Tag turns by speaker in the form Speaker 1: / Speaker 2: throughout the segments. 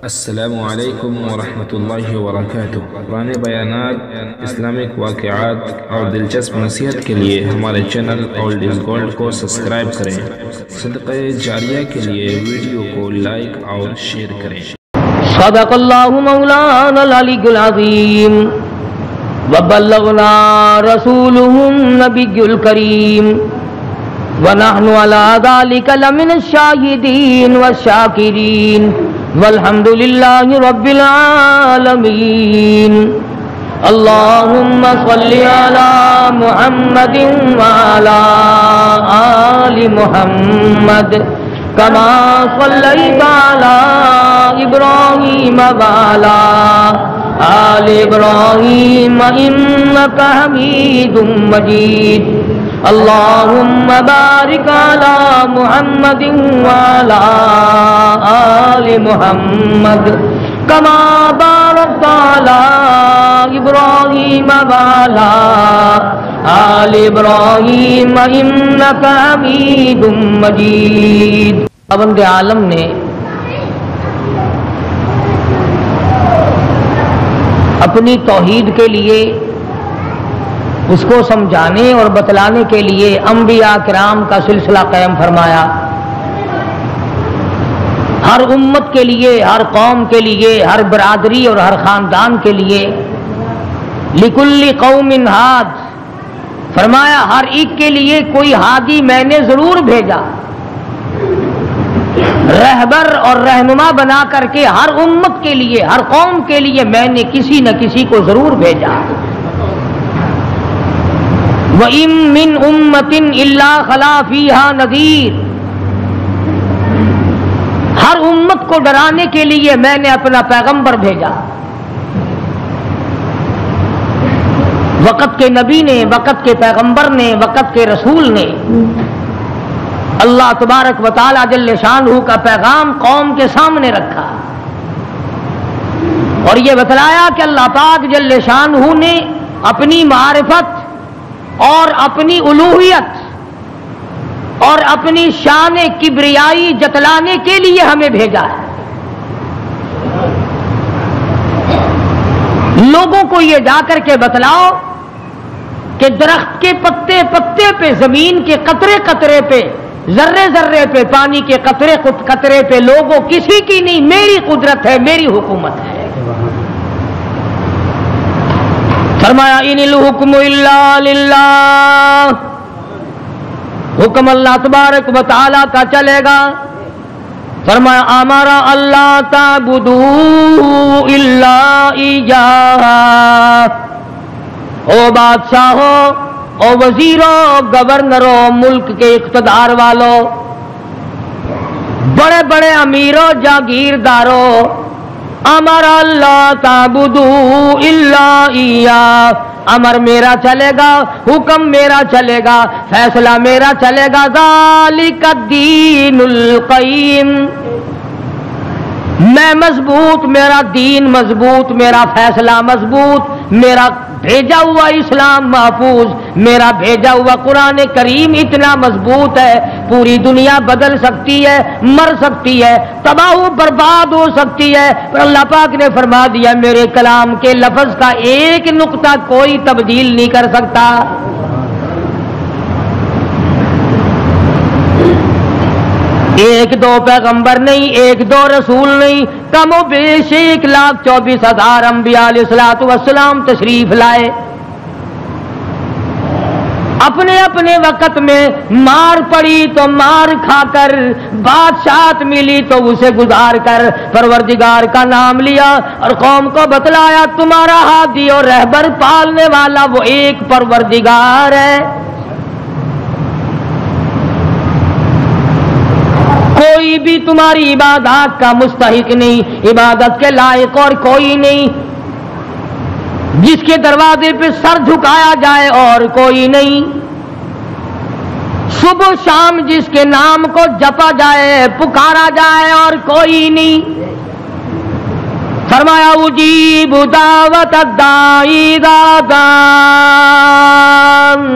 Speaker 1: السلام علیکم ورحمۃ اللہ وبرکاتہ۔ پرانے بیانات، اسلامک واقعات اور دلچسپ نصیحت کے لیے ہمارے چینل اولڈ از گولڈ کو سبسکرائب کریں۔ صدقہ جاریہ کے لیے ویڈیو کو لائک اور شیئر کریں۔
Speaker 2: صدق اللہ مولانا العلی العظیم وبلغنا رسولہ النبی الکریم ونحن علی ذلک لمن الشاہدین والشاکرین والحمد للہ رب العالمین۔ اللہم صل علی محمد وعلی آل محمد کما صلیت علی ابراہیم وعلی آل ابراہیم انک حمید مجید۔ اللہم بارک علی محمد وعلی آل محمد کما بارکت علی ابراہیم وعلی آل ابراہیم انک حمید مجید۔ خداوند عالم نے اپنی توحید کے لیے، اس کو سمجھانے اور بتلانے کے لیے انبیاء کرام کا سلسلہ قائم فرمایا۔ ہر امت کے لیے، ہر قوم کے لیے، ہر برادری اور ہر خاندان کے لیے لکل قوم ہاد، فرمایا ہر ایک کے لیے کوئی ہادی میں نے ضرور بھیجا، رہبر اور رہنما بنا کر کے ہر امت کے لیے، ہر قوم کے لیے میں نے کسی نہ کسی کو ضرور بھیجا۔ وَإِن مِّنْ أُمَّةٍ إِلَّا خَلَا فِيهَا نَذِيرٌ، ہر امت کو ڈرانے کے لیے میں نے اپنا پیغمبر بھیجا۔ وقت کے نبی نے، وقت کے پیغمبر نے، وقت کے رسول نے اللہ تبارک و تعالی جل شانہ کا پیغام قوم کے سامنے رکھا اور یہ بتلایا کہ اللہ پاک جل شانہ نے اپنی معرفت اور اپنی الوہیت اور اپنی شان کبریائی جتلانے کے لیے ہمیں بھیجا ہے۔ لوگوں کو یہ جا کر کے بتلاؤ کہ درخت کے پتے پتے پہ، زمین کے قطرے قطرے پہ، ذرے ذرے پہ، پانی کے قطرے قطرے پہ لوگوں کسی کی نہیں، میری قدرت ہے، میری حکومت ہے۔ فرمایا ان الحکم الا للہ، حکم اللہ تبارک و تعالی کا چلے گا۔ فرمایا امرا اللہ تعبدوا الا ایاہ، او بادشاہو، او وزیروں، گورنروں، ملک کے اقتدار والوں، بڑے بڑے امیروں، جاگیرداروں، امر اللہ تعبدوا الا ایاہ، امر میرا چلے گا، حکم میرا چلے گا، فیصلہ میرا چلے گا۔ ذالک الدین القیم، میں مضبوط، میرا دین مضبوط، میرا فیصلہ مضبوط، میرا بھیجا ہوا اسلام محفوظ، میرا بھیجا ہوا قرآن کریم اتنا مضبوط ہے، پوری دنیا بدل سکتی ہے، مر سکتی ہے، تباہ و برباد ہو سکتی ہے، پر اللہ پاک نے فرما دیا میرے کلام کے لفظ کا ایک نقطہ کوئی تبدیل نہیں کر سکتا۔ ایک دو پیغمبر نہیں، ایک دو رسول نہیں، کم و بیش 1,24,000 انبیاء علیہ الصلوۃ والسلام تشریف لائے۔ اپنے اپنے وقت میں مار پڑی تو مار کھا کر، بادشاہت ملی تو اسے گزار کر پروردگار کا نام لیا اور قوم کو بتلایا تمہارا ہادی اور رہبر پالنے والا وہ ایک پروردگار ہے، کوئی بھی تمہاری عبادات کا مستحق نہیں، عبادت کے لائق اور کوئی نہیں، جس کے دروازے پہ سر جھکایا جائے اور کوئی نہیں، صبح شام جس کے نام کو جپا جائے، پکارا جائے اور کوئی نہیں۔ فرمایا اجیب دعوت الداعی اذا دعان،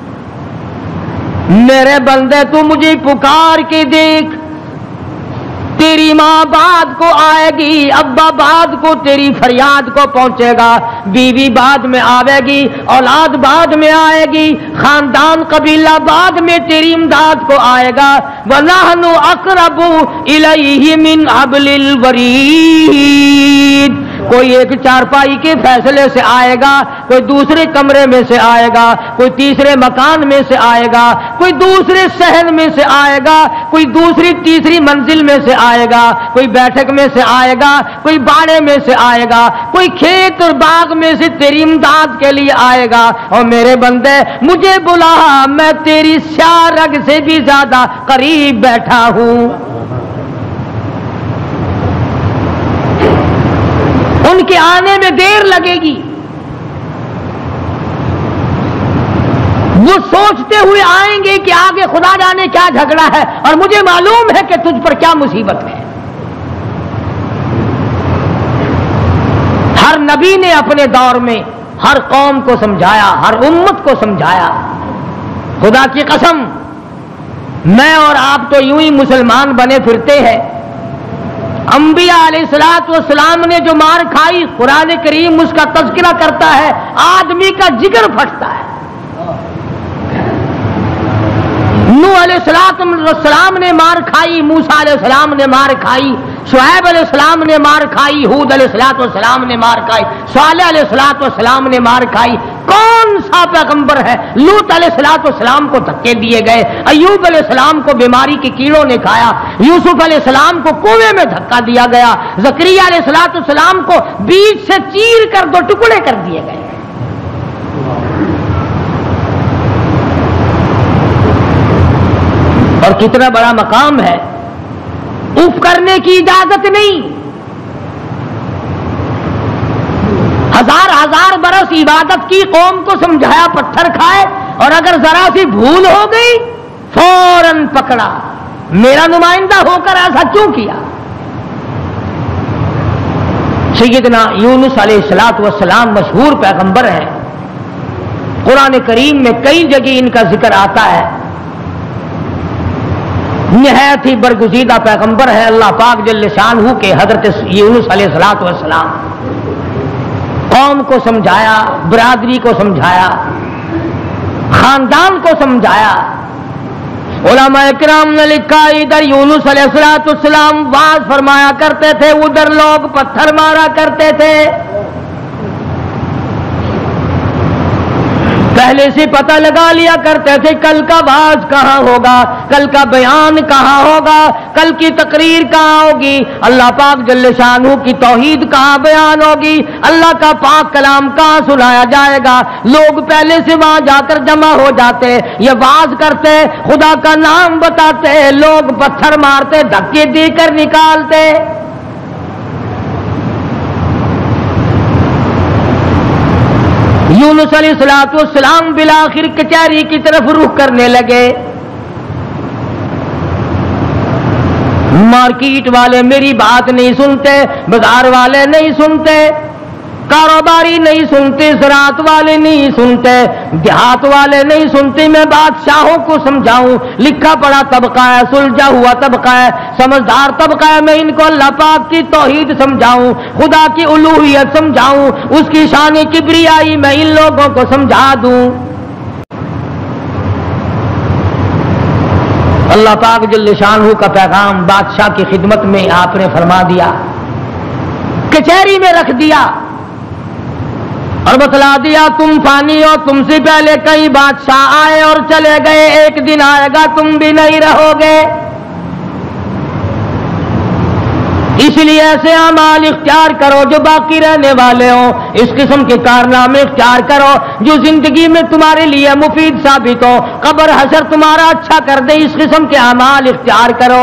Speaker 2: میرے بندے تو مجھے پکار کے دیکھ، تیری ماں بعد کو آئے گی، ابا بعد کو تیری فریاد کو پہنچے گا، بیوی بعد میں آئے گی، اولاد بعد میں آئے گی، خاندان قبیلہ بعد میں تیری امداد کو آئے گا۔ وَنَحْنُ أَقْرَبُ إِلَيْهِ مِنْ حَبْلِ الْوَرِيدِ۔ کوئی ایک چارپائی کے فیصلے سے آئے گا، کوئی دوسرے کمرے میں سے آئے گا، کوئی تیسرے مکان میں سے آئے گا، کوئی دوسرے صحن میں سے آئے گا، کوئی دوسری تیسری منزل میں سے آئے گا، کوئی بیٹھک میں سے آئے گا، کوئی باڑے میں سے آئے گا، کوئی کھیت اور باغ میں سے تیری امداد کے لیے آئے گا۔ اور میرے بندے مجھے بلا، میں تیری سیاہ رگ سے بھی زیادہ قریب بیٹھا ہوں۔ ان کے آنے میں دیر لگے گی، وہ سوچتے ہوئے آئیں گے کہ آگے خدا جانے کیا جھگڑا ہے، اور مجھے معلوم ہے کہ تجھ پر کیا مصیبت ہے۔ ہر نبی نے اپنے دور میں ہر قوم کو سمجھایا، ہر امت کو سمجھایا۔ خدا کی قسم، میں اور آپ تو یوں ہی مسلمان بنے پھرتے ہیں۔ انبیاء علیہ السلام نے جو مار کھائی، قرآن کریم اس کا تذکرہ کرتا ہے، آدمی کا جگر پھٹتا ہے۔ نوح علیہ السلام نے مار کھائی، موسیٰ علیہ السلام نے مار کھائی، شعیب علیہ السلام نے مار کھائی، ہود علیہ السلام نے مار کھائی، صالح علیہ السلام نے مار کھائی۔ کون سا پیغمبر ہے؟ لوط علیہ السلام کو دھکے دیے گئے، ایوب علیہ السلام کو بیماری کے کیڑوں نے کھایا، یوسف علیہ السلام کو کنویں میں دھکا دیا گیا، زکریا علیہ السلام کو بیچ سے چیر کر دو ٹکڑے کر دیے گئے۔ اور کتنا بڑا مقام ہے، اف کرنے کی اجازت نہیں۔ ہزار ہزار برس عبادت کی، قوم کو سمجھایا، پتھر کھائے، اور اگر ذرا سی بھول ہو گئی فوراً پکڑا، میرا نمائندہ ہو کر ایسا کیوں کیا؟ سیدنا یونس علیہ السلام مشہور پیغمبر ہیں، قرآن کریم میں کئی جگہ ان کا ذکر آتا ہے۔ نہایت ہی برگزیدہ پیغمبر ہے اللہ پاک جل شانہ کے حضرت یونس علیہ السلام۔ قوم کو سمجھایا، برادری کو سمجھایا، خاندان کو سمجھایا۔ علماء کرام نے لکھا ادھر یونس علیہ السلام واز فرمایا کرتے تھے، ادھر لوگ پتھر مارا کرتے تھے۔ پہلے سے پتہ لگا لیا کرتے تھے کل کا واز کہاں ہوگا، کل کا بیان کہاں ہوگا، کل کی تقریر کہاں ہوگی، اللہ پاک جل شانہ کی توحید کہاں بیان ہوگی، اللہ کا پاک کلام کہاں سنایا جائے گا۔ لوگ پہلے سے وہاں جا کر جمع ہو جاتے، یہ واز کرتے، خدا کا نام بتاتے، لوگ پتھر مارتے، دھکے دے کر نکالتے۔ یونس علیہ السلام بالآخر کچہری کی طرف رخ کرنے لگے۔ مارکیٹ والے میری بات نہیں سنتے، بازار والے نہیں سنتے، کاروباری نہیں سنتے، زراعت والے نہیں سنتے، دیہات والے نہیں سنتے۔ میں بادشاہوں کو سمجھاؤں، لکھا پڑھا طبقہ ہے، سلجھا ہوا طبقہ ہے، سمجھدار طبقہ ہے، میں ان کو اللہ پاک کی توحید سمجھاؤں، خدا کی الوہیت سمجھاؤں، اس کی شان کبریائی میں ان لوگوں کو سمجھا دوں۔ اللہ پاک جل شانہ کا پیغام بادشاہ کی خدمت میں آپ نے فرما دیا، کچہری میں رکھ دیا اور بتلا دیا تم فانی ہو، تم سے پہلے کئی بادشاہ آئے اور چلے گئے، ایک دن آئے گا تم بھی نہیں رہو گے، اس لیے ایسے اعمال اختیار کرو جو باقی رہنے والے ہوں، اس قسم کے کارنامے اختیار کرو جو زندگی میں تمہارے لیے مفید ثابت ہو، قبر حشر تمہارا اچھا کر دے، اس قسم کے اعمال اختیار کرو۔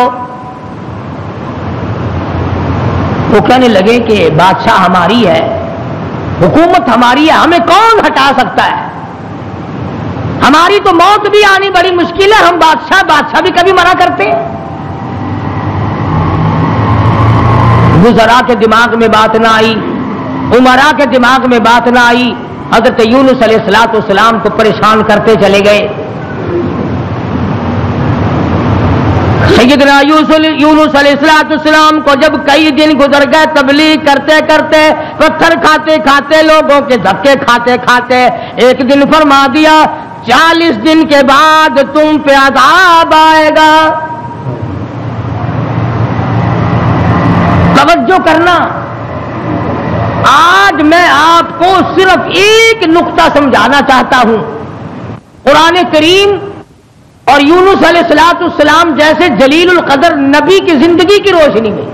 Speaker 2: وہ کہنے لگے کہ بادشاہ ہماری ہے، حکومت ہماری ہے، ہمیں کون ہٹا سکتا ہے؟ ہماری تو موت بھی آنی بڑی مشکل ہے، ہم بادشاہ بھی کبھی منع کرتے ہیں۔ وزراء کے دماغ میں بات نہ آئی، عمراء کے دماغ میں بات نہ آئی، حضرت یونس علیہ السلام کو پریشان کرتے چلے گئے۔ سیدنا یونس علیہ السلام کو جب کئی دن گزر گئے تبلیغ کرتے کرتے، پتھر کھاتے کھاتے، لوگوں کے دھکے کھاتے کھاتے، ایک دن فرما دیا 40 دن کے بعد تم پہ عذاب آئے گا۔ توجہ کرنا، آج میں آپ کو صرف ایک نقطہ سمجھانا چاہتا ہوں، قرآن کریم اور یونس علیہ السلام جیسے جلیل القدر نبی کی زندگی کی روشنی میں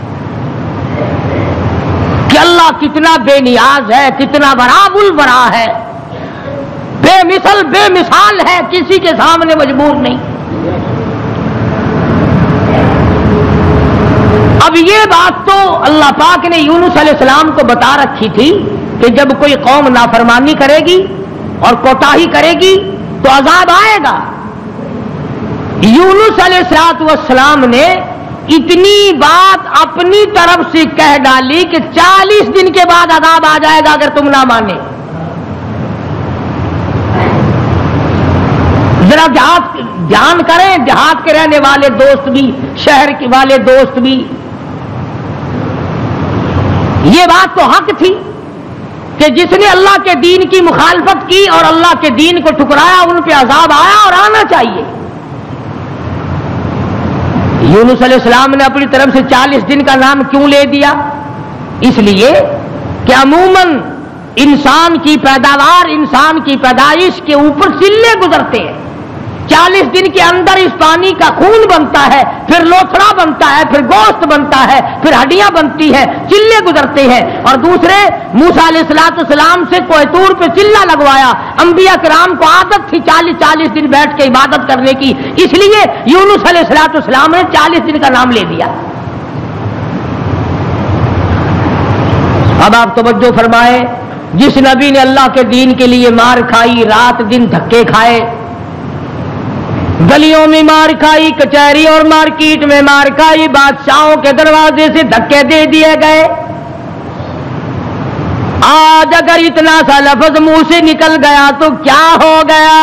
Speaker 2: کہ اللہ کتنا بے نیاز ہے، کتنا براب البرا ہے، بے مثل بے مثال ہے، کسی کے سامنے مجبور نہیں۔ اب یہ بات تو اللہ پاک نے یونس علیہ السلام کو بتا رکھی تھی کہ جب کوئی قوم نافرمانی کرے گی اور کوتاہی کرے گی تو عذاب آئے گا۔ یونس علیہ السلام نے اتنی بات اپنی طرف سے کہہ ڈالی کہ 40 دن کے بعد عذاب آ جائے گا اگر تم نہ مانے۔ ذرا دھیان کریں، دیہات کے رہنے والے دوست بھی، شہر کے والے دوست بھی، یہ بات تو حق تھی کہ جس نے اللہ کے دین کی مخالفت کی اور اللہ کے دین کو ٹھکرایا ان پہ عذاب آیا اور آنا چاہیے۔ یونس علیہ السلام نے اپنی طرف سے 40 دن کا نام کیوں لے دیا؟ اس لیے کہ عموماً انسان کی پیداوار، انسان کی پیدائش کے اوپر چلے گزرتے ہیں۔ 40 دن کے اندر اس پانی کا خون بنتا ہے، پھر لوتھڑا بنتا ہے، پھر گوشت بنتا ہے، پھر ہڈیاں بنتی ہیں، چلے گزرتے ہیں۔ اور دوسرے موسیٰ علیہ السلام سے کوہ طور پہ چلہ لگوایا، انبیاء کرام کو عادت تھی 40 دن بیٹھ کے عبادت کرنے کی، اس لیے یونس علیہ السلام نے 40 دن کا نام لے دیا۔ اب آپ توجہ فرمائیں، جس نبی نے اللہ کے دین کے لیے مار کھائی، رات دن دھکے کھائے، گلیوں میں مار کھائی، کچہری اور مارکیٹ میں مار کھائی، بادشاہوں کے دروازے سے دھکے دے دیے گئے، آج اگر اتنا سا لفظ منہ سے نکل گیا تو کیا ہو گیا؟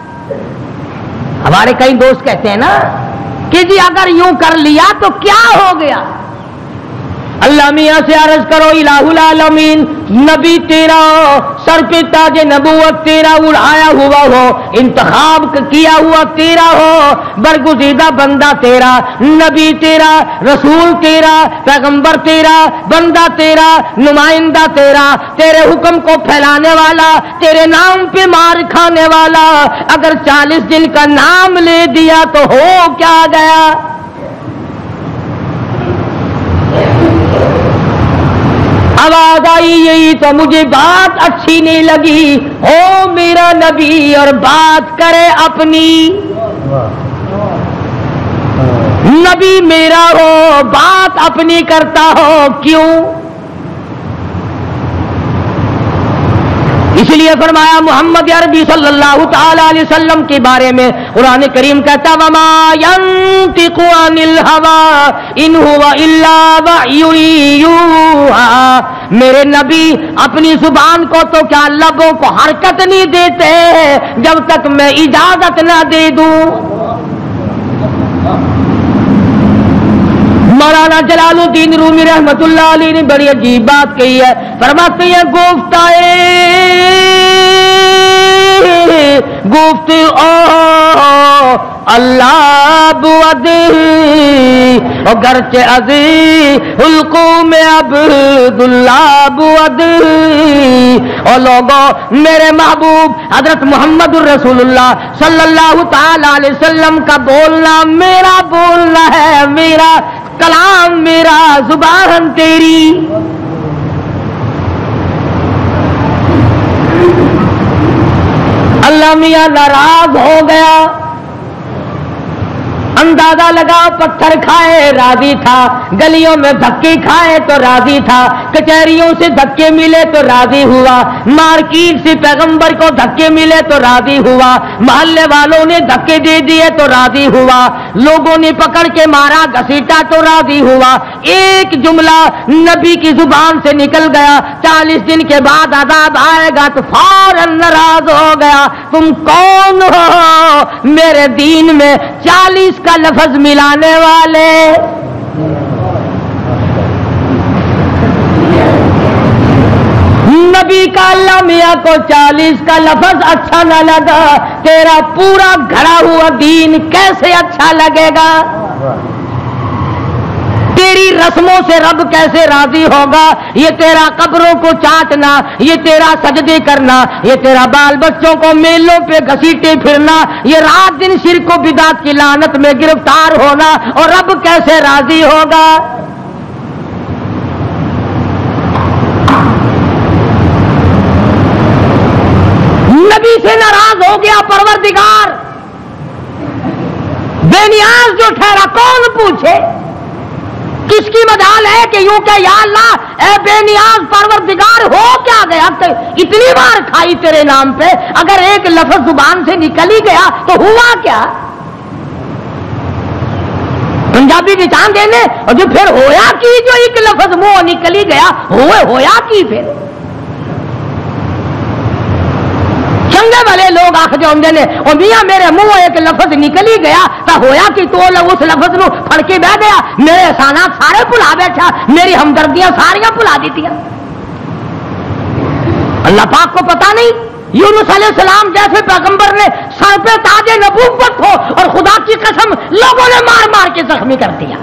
Speaker 2: ہمارے کئی دوست کہتے ہیں نا کہ جی اگر یوں کر لیا تو کیا ہو گیا؟ اللہ میاں سے عرض کرو الہ العالمین، نبی تیرا سر پہ تاج نبوت تیرا اڑایا ہوا ہو، انتخاب کیا ہوا تیرا ہو، برگزیدہ بندہ تیرا، نبی تیرا، رسول تیرا، پیغمبر تیرا، بندہ تیرا، نمائندہ تیرا، تیرے حکم کو پھیلانے والا، تیرے نام پہ مار کھانے والا، اگر 40 دن کا نام لے دیا تو ہو کیا گیا؟ آواز آئی یہی تو مجھے بات اچھی نہیں لگی، او میرا نبی اور بات کرے اپنی، نبی میرا ہو بات اپنی کرتا ہو کیوں؟ اس لیے فرمایا محمد عربی صلی اللہ تعالی علیہ وسلم کے بارے میں قرآن کریم کہتا وما ينطق عن الهوى ان هو الا وحی یوحی، میرے نبی اپنی زبان کو تو کیا لبوں کو حرکت نہیں دیتے جب تک میں اجازت نہ دے دوں۔ مولانا جلال الدین رومی رحمت اللہ علیہ نے بڑی عجیب بات کہی ہے، فرماتے ہیں گفت او اللہ بود گرچہ عزی حلقوم عبداللہ بود، اور لوگوں میرے محبوب حضرت محمد الرسول اللہ صلی اللہ تعالی علیہ وسلم کا بولنا میرا بولنا ہے، میرا کلام میرا زبان تیری۔ اللہ میاں ناراض ہو گیا، اندازہ لگا پتھر کھائے راضی تھا، گلیوں میں دھکے کھائے تو راضی تھا، کچہریوں سے دھکے ملے تو راضی ہوا، مارکیٹ سے پیغمبر کو دھکے ملے تو راضی ہوا، محلے والوں نے دھکے دے دیے تو راضی ہوا، لوگوں نے پکڑ کے مارا گھسیٹا تو راضی ہوا، ایک جملہ نبی کی زبان سے نکل گیا 40 دن کے بعد عذاب آئے گا تو فوراً ناراض ہو گیا، تم کون ہو میرے دین میں 40 का लफ्ज मिलाने वाले। नबी का अल्लाह मियाँ को 40 का लफ्ज अच्छा न लगा, तेरा पूरा घड़ा हुआ दीन कैसे अच्छा लगेगा? तेरी रस्मों से रब कैसे राजी होगा? ये तेरा कब्रों को चाटना, ये तेरा सजदे करना, ये तेरा बाल बच्चों को मेलों पे घसीटे फिरना, ये रात दिन शिर्क व बिदात की लानत में गिरफ्तार होना, और रब कैसे राजी होगा? नबी से नाराज हो गया परवरदिगार, बेनियाज जो ठहरा, कौन पूछे? किसकी मजाल है कि यूं कहे या अल्लाह ए बेनियाज परवरदिगार हो क्या गया? इतनी बार खाई तेरे नाम पे, अगर एक लफ्ज जुबान से निकल ही गया तो हुआ क्या? पंजाबी की चांद देने, और जो फिर होया की, जो एक लफ्ज मुंह निकल ही गया, होया की फिर? चंगे भले लोग आख जाते ने, और मियाँ मेरे मुंह एक लफ्ज निकल ही गया तो होया कि तो उस लफ्ज नूं फड़ के बह गया, मेरे एहसानात सारे भुला बैठा, मेरी हमदर्दियां सारियां भुला दी। अल्लाह पाक को पता नहीं यूनुस अलैहिस्सलाम जैसे पैगंबर ने सर पे ताजे नबूवत हो और खुदा की कसम लोगों ने मार मार के जख्मी कर दिया।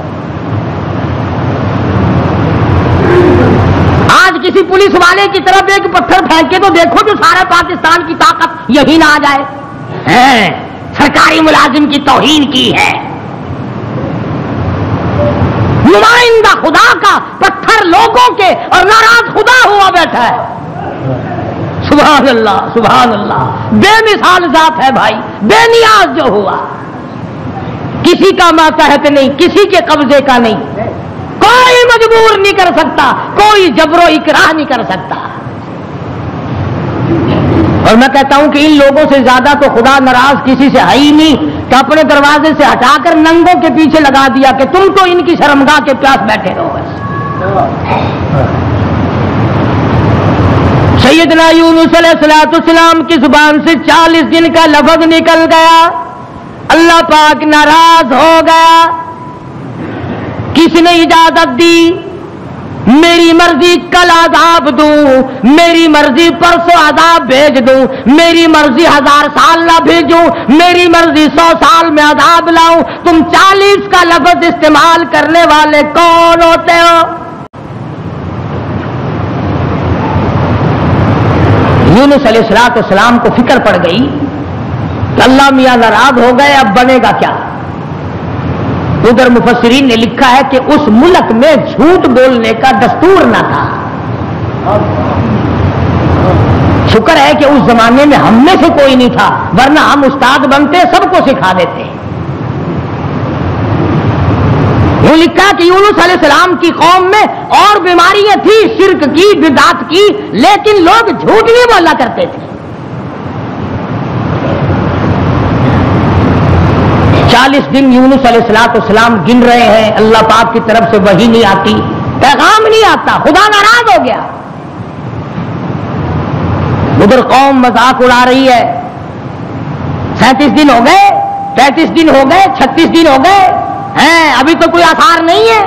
Speaker 2: आज किसी पुलिस वाले की तरफ एक पत्थर फेंक के तो देखो जो सारा पाकिस्तान की ताकत यही ना आ जाए। सरकारी मुलाजिम की तौहीन की है, नुमाइंदा खुदा का पत्थर लोगों के, और नाराज खुदा हुआ बैठा है। सुभान अल्लाह, सुभान अल्लाह, बेमिसाल जात है भाई, बेनियाज जो हुआ, किसी का मातहत नहीं, किसी के कब्जे का नहीं, कोई मजबूर नहीं कर सकता, कोई जबरो इकराह नहीं कर सकता। और मैं कहता हूं कि इन लोगों से ज्यादा तो खुदा नाराज किसी से है ही नहीं, कि अपने दरवाजे से हटाकर नंगों के पीछे लगा दिया कि तुम तो इनकी शर्मगाह के प्यास बैठे रहो बस। सैयदना यूनुस अलैहिस्सलाम की जुबान से 40 दिन का लफ्ज निकल गया, अल्लाह पाक नाराज हो गया। किसने इजाजत दी? मेरी मर्जी कल आजाब दूं, मेरी मर्जी परसों आजाब भेज दूं, मेरी मर्जी 1000 साल ना भेजूं, मेरी मर्जी 100 साल में आजाब लाऊं। तुम 40 का लफ्ज इस्तेमाल करने वाले कौन होते हो? यूनुस अलैहिस्सलाम को फिक्र पड़ गई कि अल्लाह मियां नाराज हो गए, अब बनेगा क्या? उधर मुफस्सिरीन ने लिखा है कि उस मुल्क में झूठ बोलने का दस्तूर न था। शुक्र है कि उस जमाने में हम में से कोई नहीं था, वरना हम उस्ताद बनते, सबको सिखा देते। वो लिखा कि यूनुस अलैहिस्सलाम की कौम में और बीमारियां थी, शिर्क की, बिदात की, लेकिन लोग झूठ नहीं बोला करते थे। 40 दिन यूनुस अलैहिस्सलाम गिन रहे हैं, अल्लाह पाक की तरफ से वही नहीं आती, पैगाम नहीं आता, खुदा नाराज हो गया। उधर कौम मजाक उड़ा रही है, 37 दिन हो गए, 35 दिन हो गए, 36 दिन हो गए हैं, अभी तो कोई आसार नहीं है।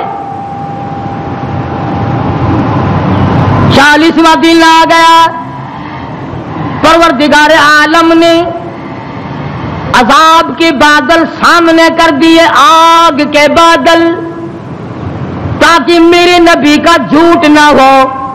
Speaker 2: 40वां दिन आ गया, परवरदिगार आलम ने अजाब के बादल सामने कर दिए, आग के बादल, ताकि मेरे नबी का झूठ ना हो।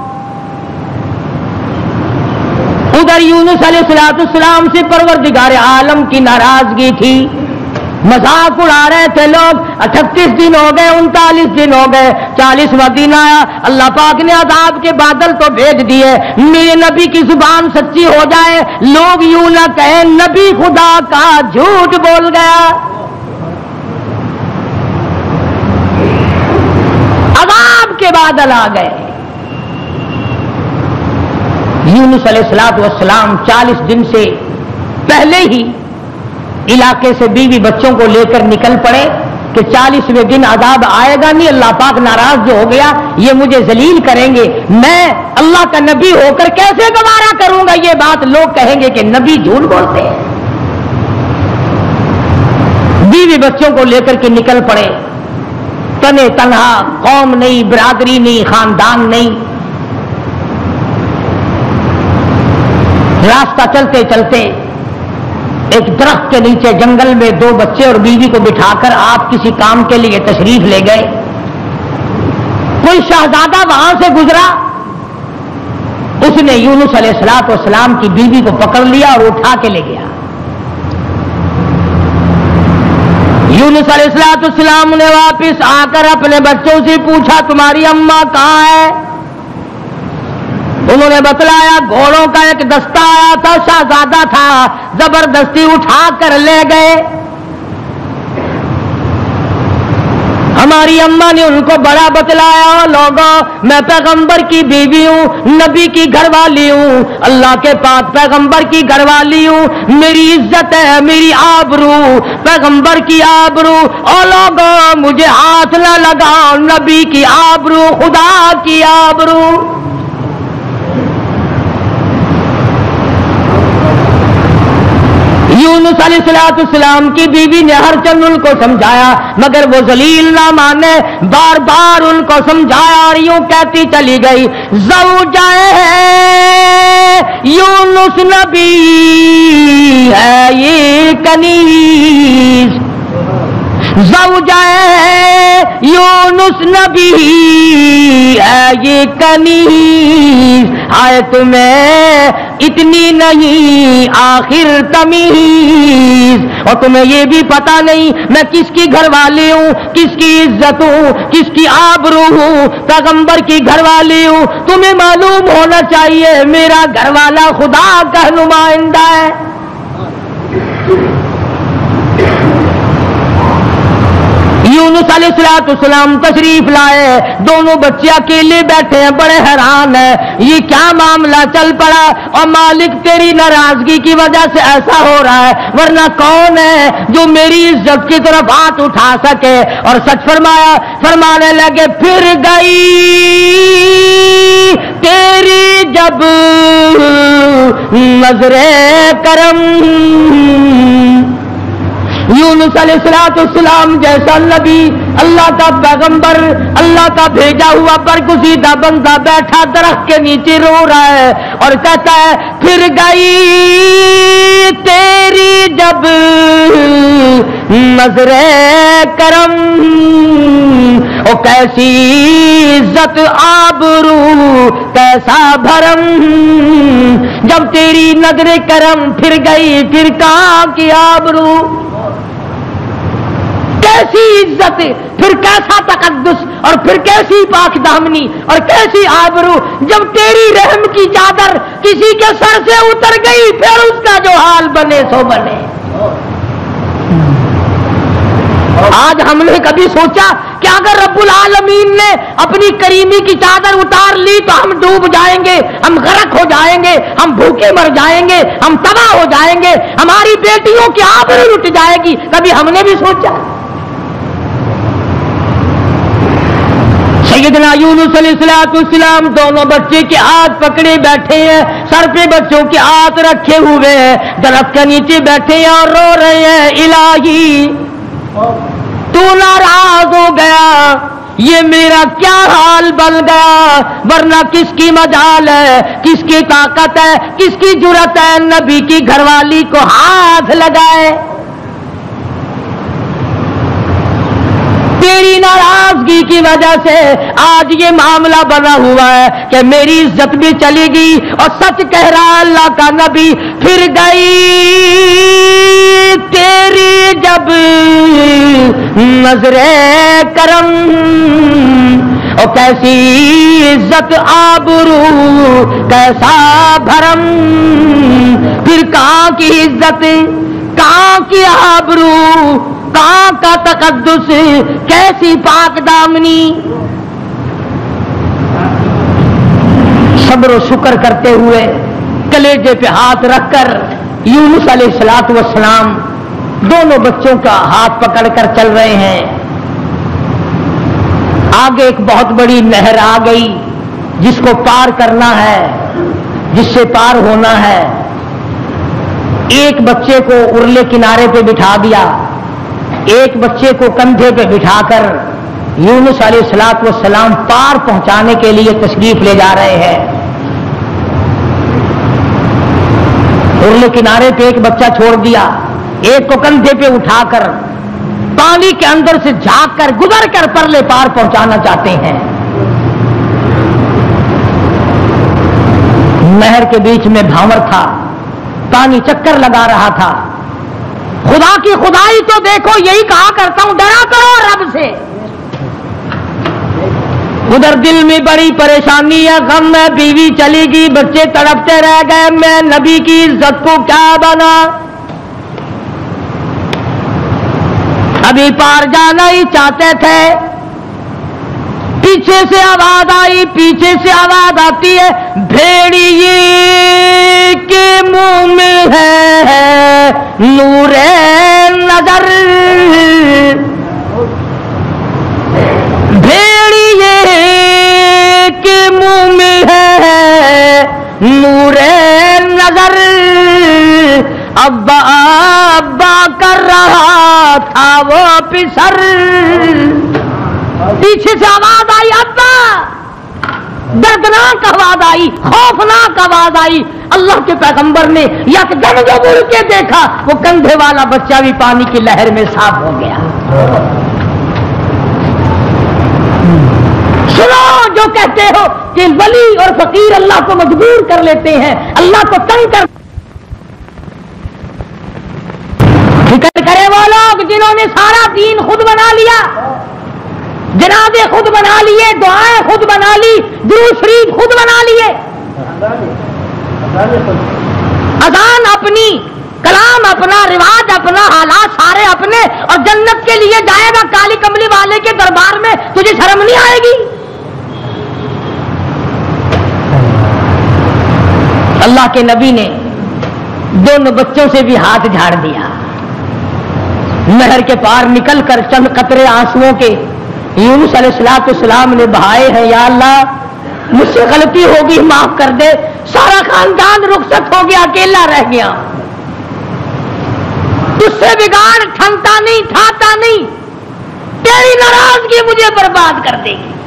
Speaker 2: उधर यूनुस अलैहिस्सलाम से परवरदिगार आलम की नाराजगी थी, मजाक उड़ा रहे थे लोग। 38 दिन हो गए, 39 दिन हो गए, 40वां दिन आया, अल्लाह पाक ने अजाब के बादल तो भेज दिए, मेरे नबी की जुबान सच्ची हो जाए, लोग यूं ना कहें नबी खुदा का झूठ बोल गया। अजाब के बादल आ गए। यूनुस अलैहिस्सलाम 40 दिन से पहले ही इलाके से बीवी बच्चों को लेकर निकल पड़े कि 40वें दिन अजाब आएगा नहीं, अल्लाह पाक नाराज जो हो गया, ये मुझे जलील करेंगे, मैं अल्लाह का नबी होकर कैसे गवारा करूंगा ये बात, लोग कहेंगे कि नबी झूठ बोलते हैं। बीवी बच्चों को लेकर के निकल पड़े, तने तन्हा, कौम नहीं, बिरादरी नहीं, खानदान नहीं। रास्ता चलते चलते एक दरख्त के नीचे जंगल में 2 बच्चे और बीवी को बिठाकर आप किसी काम के लिए तशरीफ ले गए। कोई शहजादा वहां से गुजरा, उसने यूनुस अलैहिस्सलाम की बीवी को पकड़ लिया और उठा के ले गया। यूनुस अलैहिस्सलाम ने वापस आकर अपने बच्चों से पूछा, तुम्हारी अम्मा कहाँ है? उन्होंने बतलाया, घोड़ों का एक दस्ता आया था, शहजादा था, जबरदस्ती उठा कर ले गए। हमारी अम्मा ने उनको बड़ा बतलाया, लोगों मैं पैगंबर की बीवी हूं, नबी की घरवाली हूं, अल्लाह के पाक पैगंबर की घरवाली हूं, मेरी इज्जत है, मेरी आबरू, पैगंबर की आबरू। और लोगों मुझे हाथ न लगाओ, नबी की आबरू, खुदा की आबरू। यूनुस अलैहिस्सलाम की बीवी ने हर चंद उनको समझाया, मगर वो जलील ना माने, बार बार उनको समझाया और यूं कहती चली गई, ज़ौजाए यूनुस नबी है ये कनीज, ज़ौजाए यूनुस नबी है ये कनीज, आए तुम्हें इतनी नहीं आखिर तमीज, और तुम्हें ये भी पता नहीं मैं किसकी घरवाली हूँ, किसकी इज्जत हूँ, किसकी आबरू हूँ, पैगंबर की घरवाली हूँ। तुम्हें मालूम होना चाहिए मेरा घरवाला खुदा का नुमाइंदा है। यूनुस अलैहिस्सलाम तशरीफ लाए, दोनों बच्चे अकेले बैठे हैं, बड़े हैरान हैं, ये क्या मामला चल पड़ा। और मालिक तेरी नाराजगी की वजह से ऐसा हो रहा है, वरना कौन है जो मेरी इज्जत की तरफ हाथ उठा सके। और सच फरमाने लगे, फिर गई तेरी जब नजरे करम, यूनुस अलैहिस्सलाम जैसा नबी, अल्लाह का पैगंबर, अल्लाह का भेजा हुआ बरगुज़ीदा बंदा बैठा दरख्त के नीचे रो रहा है और कहता है, फिर गई तेरी जब नजरे करम, ओ कैसी इज्जत आबरू कैसा भरम, जब तेरी नजरे करम फिर गई, फिर कहाँ की आबरू, कैसी इज्जत, फिर कैसा तकद्दुस, और फिर कैसी पाकदामनी और कैसी आबरू, जब तेरी रहम की चादर किसी के सर से उतर गई, फिर उसका जो हाल बने सो बने। आज हमने कभी सोचा कि अगर रब्बुल आलमीन ने अपनी करीमी की चादर उतार ली तो हम डूब जाएंगे, हम गरक हो जाएंगे, हम भूखे मर जाएंगे, हम तबाह हो जाएंगे, हमारी बेटियों की आबरू लुट जाएगी? कभी हमने भी सोचा? सैयदना यूनुस अलैहिस्सलाम दोनों बच्चे के हाथ पकड़े बैठे हैं, सर पे बच्चों के हाथ रखे हुए हैं, दरख्त के नीचे बैठे हैं और रो रहे हैं, इलाही तू नाराज हो गया, ये मेरा क्या हाल बन गया, वरना किसकी मजाल है, किसकी ताकत है, किसकी जुर्रत है नबी की घरवाली को हाथ लगाए। तेरी नाराजगी की वजह से आज ये मामला बना हुआ है कि मेरी इज्जत भी चलेगी। और सच कह रहा अल्लाह का नबी, फिर गई तेरी जब नजरे करम, और कैसी इज्जत आबरू कैसा भरम, फिर कहाँ की इज्जत, कहाँ की आबरू, कहाँ का तकद्दुस, कैसी पाक दामनी। सब्र शुक्र करते हुए कलेजे पे हाथ रखकर यूनुस अलैहिस्सलाम दोनों बच्चों का हाथ पकड़कर चल रहे हैं। आगे एक बहुत बड़ी नहर आ गई जिसको पार करना है, जिससे पार होना है। एक बच्चे को उरले किनारे पे बिठा दिया, ایک بچے کو کندھے پہ بٹھا کر یونس علیہ السلام پار پہنچانے کے لیے تشریف لے جا رہے ہیں. ارلے کنارے پہ ایک بچہ چھوڑ دیا, ایک کو کندھے پہ اٹھا کر پانی کے اندر سے جھانک کر گزر کر پرلے پار پہنچانا چاہتے ہیں. نہر کے بیچ میں بھاور تھا, پانی چکر لگا رہا تھا. خدا کی خدائی تو دیکھو, یہی کہا کرتا ہوں ڈرا کرو رب سے. ادھر دل میں بڑی پریشانی ہے, غم ہے, بیوی چلی گئی, بچے تڑپتے رہ گئے, میں نبی کی عزت کو کیا بنا, ابھی پار جانا ہی چاہتے تھے. پیچھے سے آواز آئی, پیچھے سے آواز آتی ہے, بھیڑیے کے منہ میں ہے نور نظر, بھیڑیے کے منہ میں ہے نور نظر, ابا ابا کر رہا تھا وہ پسر. پیچھے سے آواز آئی, ابا, دردناک آواز آئی, خوفناک آواز آئی. اللہ کے پیغمبر نے یکدم جو مڑ کے دیکھا, وہ کندھے والا بچہ بھی پانی کی لہر میں صاف ہو گیا. سنو جو کہتے ہو کہ ولی اور فقیر اللہ کو مجبور کر لیتے ہیں, اللہ کو تنگ کر. فکر کرے وہ لوگ جنہوں نے سارا دین خود بنا لیا, جنازے خود بنا لیے, دعائیں خود بنا لی, درود شریف خود بنا لیے, اذان اپنی, کلام اپنا, رواج اپنا, حالات سارے اپنے, اور جنت کے لیے جائے گا کالی کملی والے کے دربار میں, تجھے شرم نہیں آئے گی؟ اللہ کے نبی نے دونوں بچوں سے بھی ہاتھ جھاڑ دیا. نہر کے پار نکل کر چند قطرے آنسوؤں کے یونس علیہ السلام نے بہائے ہیں. یا اللہ, مجھ سے غلطی ہوگی, معاف کر دے. سارا خاندان رخصت ہو گیا, اکیلا رہ گیا. اس سے بگاڑ ٹھنتا نہیں, تھاتا نہیں, تیری ناراضگی مجھے برباد کر دے گی.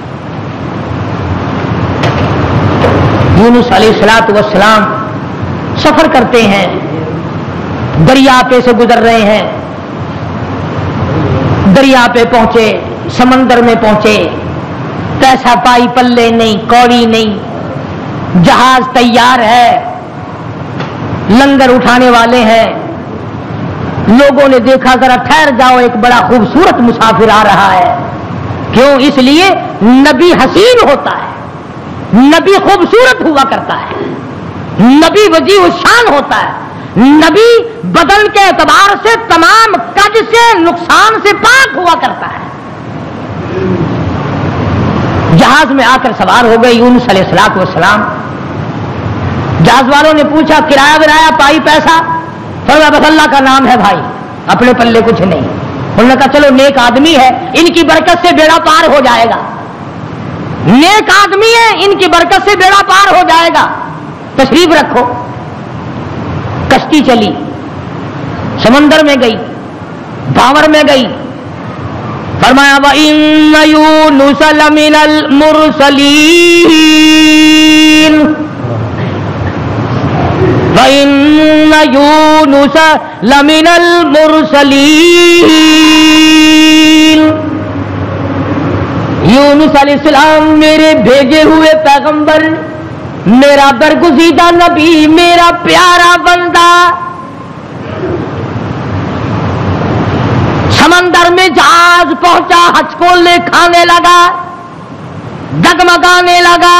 Speaker 2: یونس علیہ السلام سفر کرتے ہیں, دریا پہ سے گزر رہے ہیں. دریا پہ پہنچے, سمندر میں پہنچے, پیسہ پائی پلے نہیں, کوڑی نہیں, جہاز تیار ہے, لنگر اٹھانے والے ہیں. لوگوں نے دیکھا ذرا ٹھہر جاؤ, ایک بڑا خوبصورت مسافر آ رہا ہے. کیوں؟ اس لیے نبی حسین ہوتا ہے, نبی خوبصورت ہوا کرتا ہے, نبی وجیہ الشان ہوتا ہے, نبی بدن کے اعتبار سے تمام کج سے, نقصان سے پاک ہوا کرتا ہے. جہاز میں آ کر سوار ہو گئے یونس علیہ السلام. جہاز والوں نے پوچھا کرایہ ورایہ پائی, پیسہ؟ فرمایا بس اللہ کا نام ہے بھائی, اپنے پلے کچھ نہیں. انہوں نے کہا چلو نیک آدمی ہے, ان کی برکت سے بیڑا پار ہو جائے گا. نیک آدمی ہے, ان کی برکت سے بیڑا پار ہو جائے گا, تشریف رکھو. کشتی چلی, سمندر میں گئی, بھاور میں گئی. فرمایا وَإِنَّ يُونُسَ لَمِنَ الْمُرْسَلِينَ, وَإِنَّ يُونُسَ لَمِنَ الْمُرْسَلِينَ. یونس علیہ السلام میرے بھیجے ہوئے پیغمبر, میرا برگزیدہ نبی, میرا پیارا بندہ. سمندر میں جہاز پہنچا, ہچکولے کھانے لگا, ڈگمگانے لگا.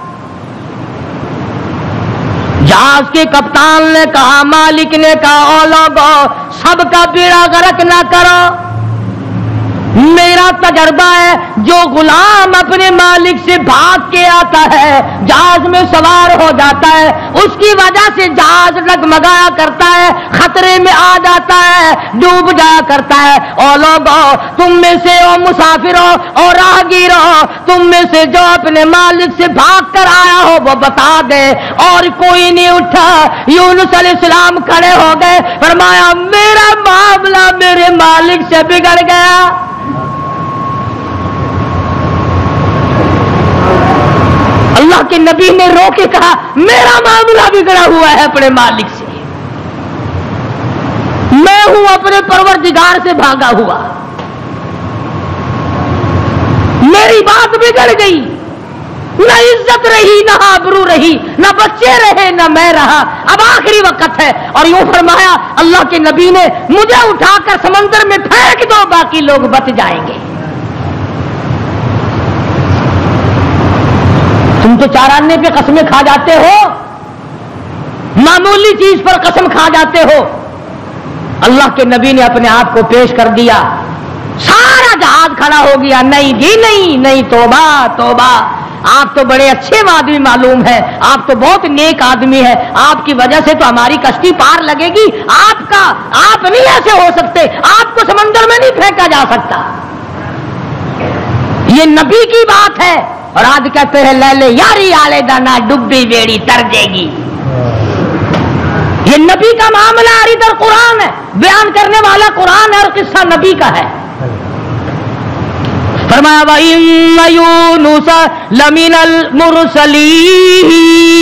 Speaker 2: جہاز کے کپتان نے کہا, مالک نے کہا, او لوگو سب کا بیڑا غرق نہ کرو, میرا تجربہ ہے جو غلام اپنے مالک سے بھاگ کے آتا ہے جہاز میں سوار ہو جاتا ہے اس کی وجہ سے جہاز ڈگمگایا کرتا ہے خطرے میں آ جاتا ہے ڈوب جایا کرتا ہے اور لوگوں تم میں سے او مسافروں اور راہگیروں تم میں سے جو اپنے مالک سے بھاگ کر آیا ہو وہ بتا دے اور کوئی نہیں اٹھا یونس علیہ السلام کھڑے ہو گئے فرمایا میرا معاملہ میرے مالک سے بگڑ گیا اللہ کے نبی نے رو کے کہا میرا معاملہ بگڑا ہوا ہے اپنے مالک سے میں ہوں اپنے پروردگار سے بھاگا ہوا میری بات بگڑ گئی نہ عزت رہی نہ آبرو رہی نہ بچے رہے نہ میں رہا اب آخری وقت ہے اور یوں فرمایا اللہ کے نبی نے مجھے اٹھا کر سمندر میں پھینک دو باقی لوگ بچ جائیں گے تم تو چاراننے پہ قسمیں کھا جاتے ہو معمولی چیز پر قسم کھا جاتے ہو اللہ کے نبی نے اپنے آپ کو پیش کر دیا سارا جہاز کھڑا ہو گیا نہیں جی نہیں توبہ توبہ آپ تو بڑے اچھے آدمی معلوم ہے آپ تو بہت نیک آدمی ہے آپ کی وجہ سے تو ہماری کشتی پار لگے گی آپ نہیں ایسے ہو سکتے آپ کو سمندر میں نہیں پھینکا جا سکتا یہ نبی کی بات ہے اور آج کہتے ہیں لے لے یاری آلے دانا ڈبی بیڑی تر جائے گی یہ نبی کا معاملہ اور ادھر قرآن ہے بیان کرنے والا قرآن ہے اور قصہ نبی کا ہے فرمایا وَإِنَّ يُونُسَ لَمِنَ الْمُرْسَلِينَ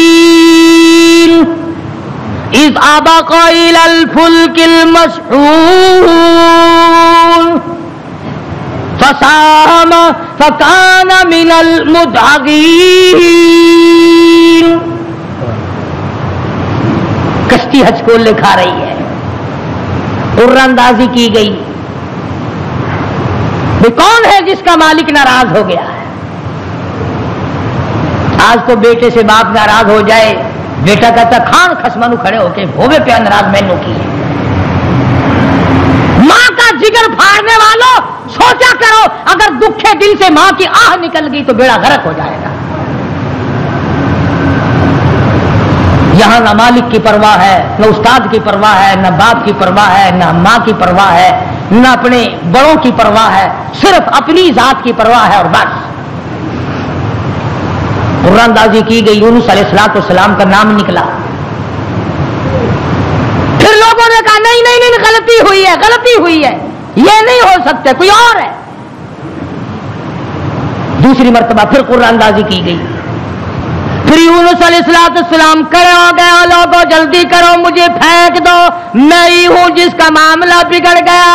Speaker 2: إِذْ أَبَقَ إِلَى الْفُلْكِ الْمَشْحُونِ فَسَاهَمَ فَكَانَ مِنَ الْمُدْحَضِينَ کشتی حج کو لکھا رہی ہے قرآن اندازی کی گئی وہ کون ہے جس کا مالک ناراض ہو گیا ہے آج تو بیٹے سے باپ ناراض ہو جائے بیٹا کہتا کھان خسمانو کھڑے ہو کے ہوے پہ ناراض میں نو کی ماں کا جگر پھاڑنے والوں سوچا کرو اگر دکھے دل سے ماں کی آہ نکل گئی تو بیڑا غرق ہو جائے گا یہاں نہ مالک کی پرواہ ہے نہ استاد کی پرواہ ہے نہ باپ کی پرواہ ہے نہ ماں کی پرواہ ہے نہ اپنے بڑوں کی پرواہ ہے صرف اپنی ذات کی پرواہ ہے اور بس قرآن اندازی کی گئی یونس علیہ السلام کا نام نکلا پھر لوگوں نے کہا نہیں غلطی ہوئی ہے یہ نہیں ہو سکتے کوئی اور ہے دوسری مرتبہ پھر قرآن اندازی کی گئی پھر یونس علیہ السلام کھڑے ہو گئے لوگوں جلدی کرو مجھے پھینک دو میں ہی ہوں جس کا معاملہ بگڑ گیا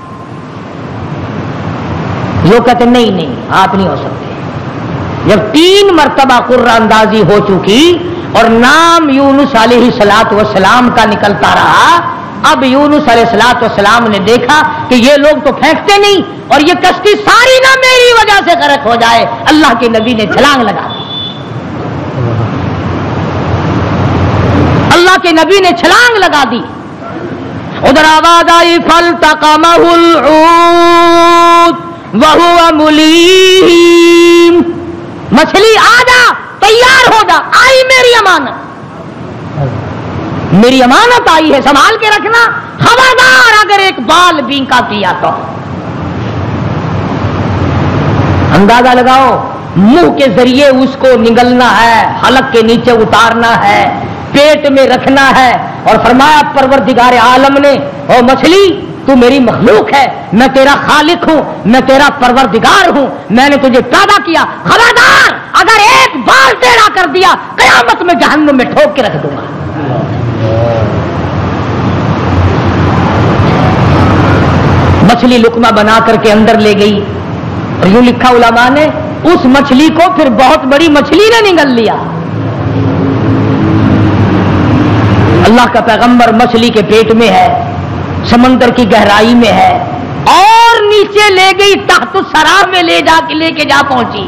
Speaker 2: لوگ کہتے نہیں آپ نہیں ہو سکتے جب 3 مرتبہ قرآن اندازی ہو چکی اور نام یونس علیہ السلام کا نکلتا رہا اب یونس علیہ السلام نے دیکھا کہ یہ لوگ تو پھینکتے نہیں اور یہ کشتی ساری نہ میری وجہ سے غرق ہو جائے اللہ کے نبی نے چھلانگ لگا دی اللہ کے نبی نے چھلانگ لگا دی ادھر آواز آئی فَالْتَقَمَهُ الْحُوتُ وَهُوَ مُلِيمٌ مچھلی آ جا تیار ہو جا آئی میری امانت آئی ہے سنبھال کے رکھنا خبردار اگر ایک بال بینکا کیا تو اندازہ لگاؤ منہ کے ذریعے اس کو نگلنا ہے حلق کے نیچے اتارنا ہے پیٹ میں رکھنا ہے اور فرمایا پروردگار عالم نے او مچھلی تو میری مخلوق ہے میں تیرا خالق ہوں میں تیرا پروردگار ہوں میں نے تجھے پیدا کیا خبردار اگر ایک بال ٹیڑھا کر دیا قیامت میں جہنم میں ٹھوک کے رکھ دوں گا مچھلی لقمہ بنا کر کے اندر لے گئی اور یوں لکھا علماء نے اس مچھلی کو پھر بہت بڑی مچھلی نے نگل لیا اللہ کا پیغمبر مچھلی کے پیٹ میں ہے سمندر کی گہرائی میں ہے اور نیچے لے گئی تحت الثری میں لے کے جا پہنچی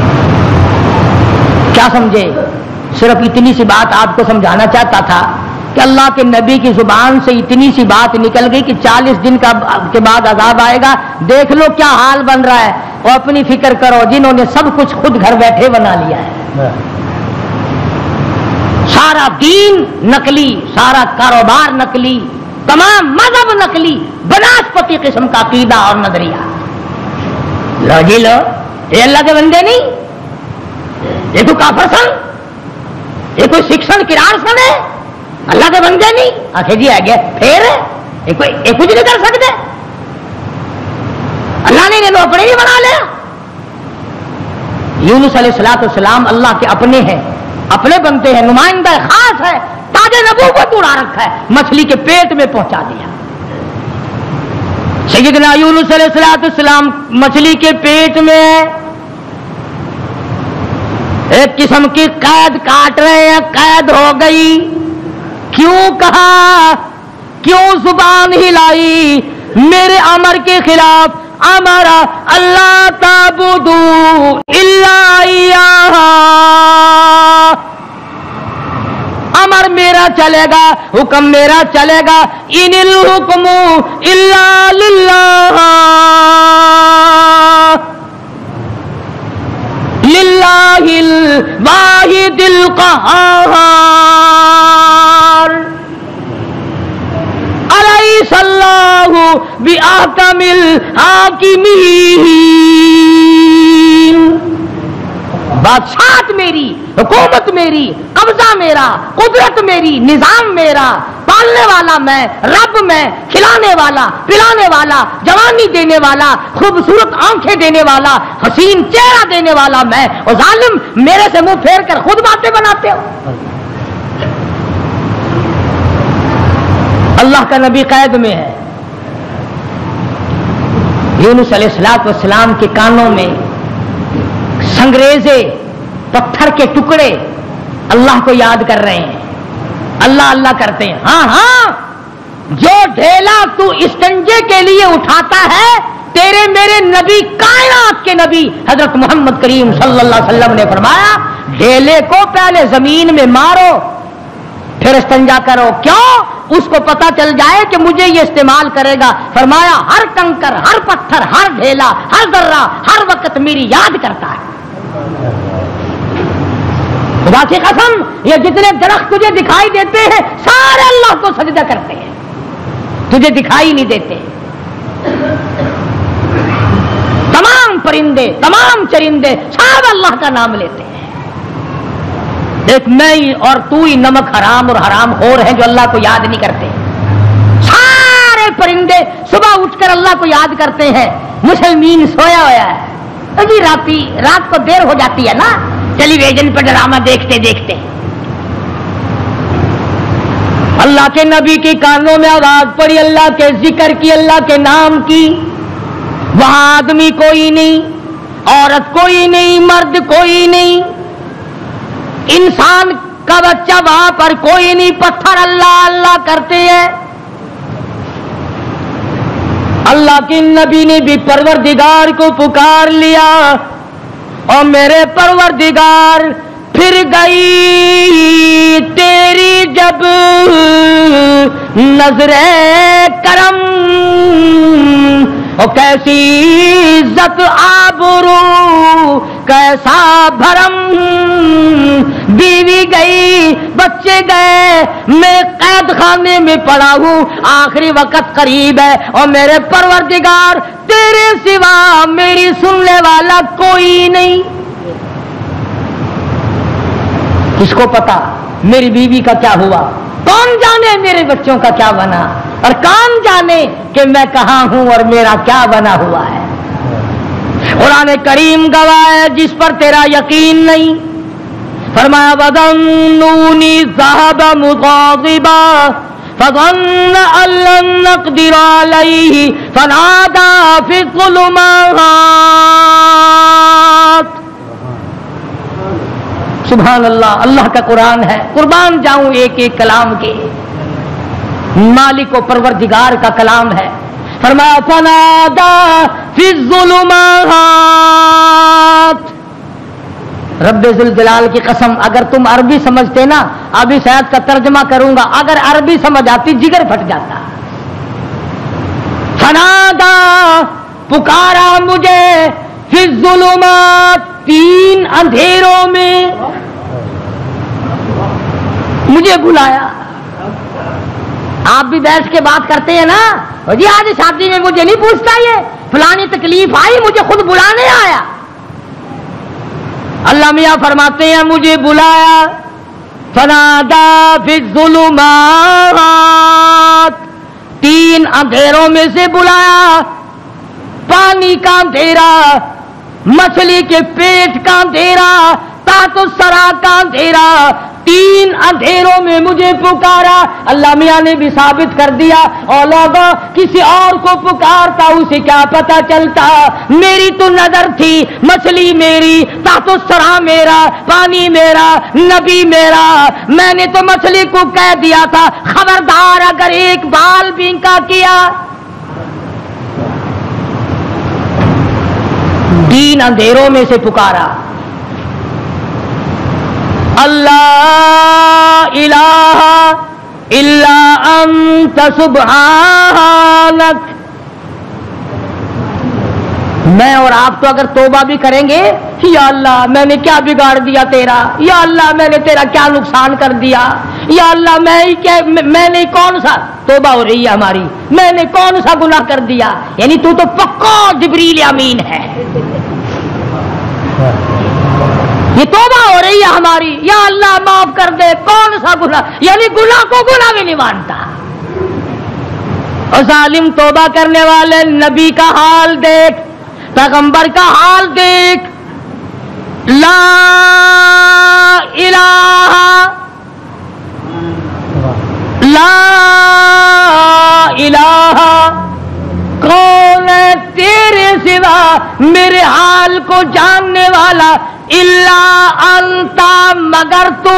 Speaker 2: کیا سمجھے صرف اتنی سی بات آپ کو سمجھانا چاہتا تھا کہ اللہ کے نبی کی زبان سے اتنی سی بات نکل گئی کہ 40 دن کے بعد عذاب آئے گا، دیکھ لو کیا حال بن رہا ہے، اور اپنی فکر کرو جنہوں نے سب کچھ خود گھر بیٹھے بنا لیا ہے، سارا دین نقلی، سارا کاروبار نقلی، تمام مذہب نقلی، بناسپتی قسم کا عقیدہ اور نظریہ. لو جی لو، یہ اللہ کے بندے نہیں، یہ تو کافر سن، یہ کوئی شکشن کرار سن ہے، اللہ کے بندے نہیں. آخر جی آ گیا پھر یہ کچھ نہیں کر سکتے، اللہ نے انہیں اپنے ہی بنا لیا. یونس علیہ السلام اللہ کے اپنے ہیں، اپنے بنتے ہیں، نمائندہ خاص ہے، تاج نبوت اڑا رکھا ہے، مچھلی کے پیٹ میں پہنچا دیا. سیدنا یونس علیہ السلام مچھلی کے پیٹ میں ایک قسم کی قید کاٹ رہے ہیں، قید ہو گئی. کیوں کہا، کیوں زبان ہلائی میرے امر کے خلاف؟ امر اللہ تعبدوا الا ایہ، امر میرا چلے گا، حکم میرا چلے گا. ان الحکم الا للہ، للہ الواحد القہار. الیس اللہ بأحکم الحاکمین. بادشاہت میری، حکومت میری، قبضہ میرا، قدرت میری، نظام میرا، پالنے والا میں، رب میں، کھلانے والا، پلانے والا، جوانی دینے والا، خوبصورت آنکھیں دینے والا، حسین چہرہ دینے والا میں، اور ظالم میرے سے منہ پھیر کر خود باتیں بناتے ہو. اللہ کا نبی قید میں ہے. یونس علیہ السلام کے کانوں میں سنگریزے، پتھر کے ٹکڑے اللہ کو یاد کر رہے ہیں، اللہ اللہ کرتے ہیں. ہاں ہاں، جو ڈھیلا تو استنجے کے لیے اٹھاتا ہے، تیرے میرے نبی، کائنات کے نبی حضرت محمد کریم صلی اللہ علیہ وسلم نے فرمایا ڈھیلے کو پہلے زمین میں مارو پھر استنجا کرو. کیوں؟ اس کو پتا چل جائے کہ مجھے یہ استعمال کرے گا. فرمایا ہر کنکر، ہر پتھر، ہر ڈھیلا، ہر ذرہ ہر وقت میری یاد کرتا ہے. خدا کی قسم، یہ جتنے درخت تجھے دکھائی دیتے ہیں سارے اللہ کو سجدہ کرتے ہیں، تجھے دکھائی نہیں دیتے. تمام پرندے، تمام چرندے سب اللہ کا نام لیتے ہیں. ایک میں ہی اور تو ہی نمک حرام اور حرام خور ہیں جو اللہ کو یاد نہیں کرتے. سارے پرندے صبح اٹھ کر اللہ کو یاد کرتے ہیں. مسلمین سویا ہوا ہے، ابھی رات کو دیر ہو جاتی ہے نا ٹیلی ویژن پر ڈرامہ دیکھتے دیکھتے. اللہ کے نبی کے کانوں میں آواز پڑی، اللہ کے ذکر کی، اللہ کے نام کی. وہاں آدمی کوئی نہیں، عورت کوئی نہیں، مرد کوئی نہیں، انسان کا بچہ وہاں پر کوئی نہیں. پتھر اللہ اللہ کرتے ہیں. اللہ کے نبی نے بھی پروردگار کو پکار لیا، اور میرے پروردگار پھر گئی تیری جب نظر کرم، اور کیسی عزت آبرو کیسا بھرم. بیوی گئی، بچے گئے، میں قید خانے میں پڑا ہوں، آخری وقت قریب ہے، اور میرے پروردگار تیرے سوا میری سننے والا کوئی نہیں. کس کو پتا میری بیوی کا کیا ہوا؟ کون جانے میرے بچوں کا کیا بنا؟ اور کون جانے کہ میں کہاں ہوں اور میرا کیا بنا ہوا ہے؟ قرآن کریم گواہ ہے جس پر تیرا یقین نہیں. فرمایا وَظَنُّونِي ذَهَبَ مُغَاضِبًا فَظَنَّ أَن لَّن نَّقْدِرَ عَلَيْهِ فَنَادَىٰ فِي الظُّلُمَاتِ. سبحان اللہ، اللہ کا قرآن ہے. قربان جاؤں ایک ایک کلام کے، مالک و پروردگار کا کلام ہے. فرمایا فنادى في الظلمات، رب ذوالجلال کی قسم اگر تم عربی سمجھتے نا، ابھی شاید کا ترجمہ کروں گا، اگر عربی سمجھ آتی جگر پھٹ جاتا. فنادا پکارا مجھے فی الظلمات 3 اندھیروں میں، مجھے بلایا. آپ بھی بیٹھ کے بات کرتے ہیں نا، جی آج شادی میں مجھے نہیں پوچھتا، یہ فلانی تکلیف آئی مجھے خود بلانے آیا. اللہ میاں فرماتے ہیں مجھے بلایا. فنادا فی الظلمات 3 اندھیروں میں سے بلایا. پانی کا اندھیرا، مچھلی کے پیٹ کا اندھیرا، تحت الثری کا اندھیرا، 3 اندھیروں میں مجھے پکارا. اللہ میاں نے بھی ثابت کر دیا، اور لوگوں کسی اور کو پکارتا اسے کیا پتا چلتا. میری تو نظر تھی، مچھلی میری، تحت الثری میرا، پانی میرا، نبی میرا. میں نے تو مچھلی کو کہہ دیا تھا خبردار اگر ایک بال بینکا کیا. 3 اندھیروں میں سے پکارا. اللہ الہ الا انت سبحانک. میں اور آپ تو اگر توبہ بھی کریں گے، یا اللہ میں نے کیا بگاڑ دیا تیرا، یا اللہ میں نے تیرا کیا نقصان کر دیا، یا اللہ میں نے کون سا، توبہ ہو رہی ہے ہماری، میں نے کون سا گناہ کر دیا. یعنی تو پکا جبریل امین ہے. یہ توبہ ہو رہی ہے ہماری، یا اللہ معاف کر دے، کون سا گناہ، یعنی گناہ کو گناہ بھی نہیں مانتا. اور ظالم توبہ کرنے والے نبی کا حال دیکھ، پیغمبر کا حال دیکھ. لا الہ لا الہ، کون ہے تیرے سوا میرے حال کو جاننے والا، الا انتا، مگر تو.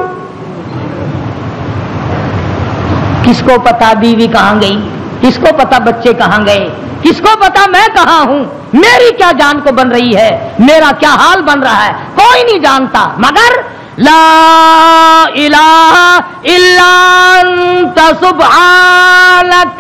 Speaker 2: کس کو پتا بیوی کہاں گئی، کس کو پتا بچے کہاں گئے، کس کو پتا میں کہاں ہوں، میری کیا جان کو بن رہی ہے، میرا کیا حال بن رہا ہے، کوئی نہیں جانتا. مگر لا الہ الا انت سبحانک.